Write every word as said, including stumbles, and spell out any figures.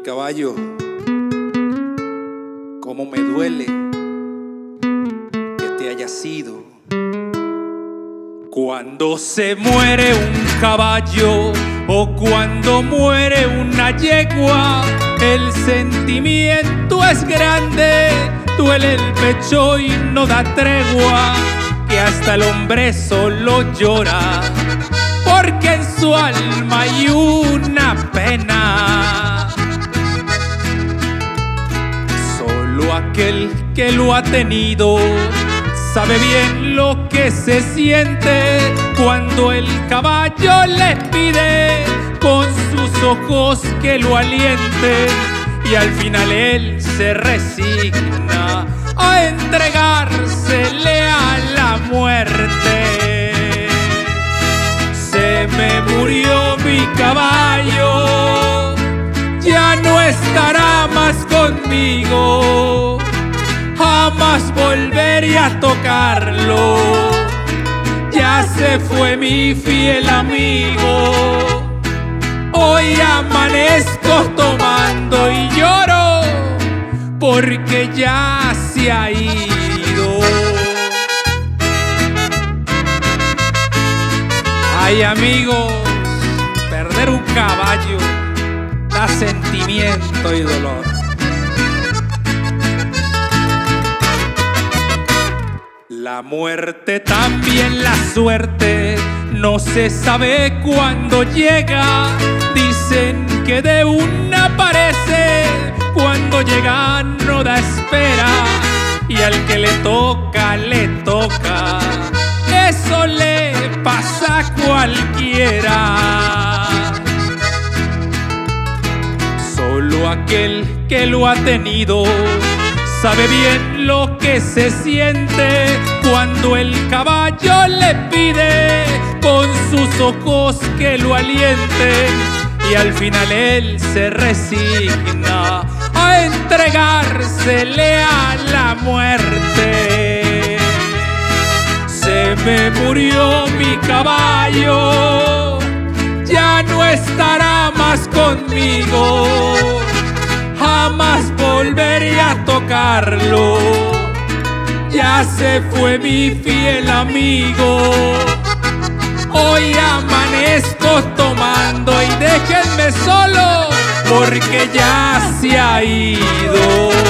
caballo, cómo me duele que te hayas ido. Cuando se muere un caballo o cuando muere una yegua, el sentimiento es grande, duele el pecho y no da tregua, que hasta el hombre solo llora, porque en su alma hay una pena. Solo aquel que lo ha tenido sabe bien lo que se siente cuando el caballo le pide con sus ojos que lo alienten, y al final él se resigna a entregársele a la muerte. Se me murió mi caballo, ya no estará más conmigo, jamás volveré a tocarlo, ya se fue mi fiel amigo. Hoy amanezco tomando y lloro porque ya se ha ido. Ay, amigos, perder un caballo da sentimiento y dolor. La muerte, también la suerte, no se sabe cuándo llega. Dicen que de una aparece, cuando llega no da espera, y al que le toca, le toca. Eso le pasa a cualquiera. Solo aquel que lo ha tenido sabe bien lo que se siente cuando el caballo le pide con sus ojos que lo alienten, y al final él se resigna a entregársele a la muerte. Se me murió mi caballo, ya no estará más conmigo, jamás volveré a tocarlo, ya se fue mi fiel amigo. Hoy amanezco tomando y déjenme solo porque ya se ha ido.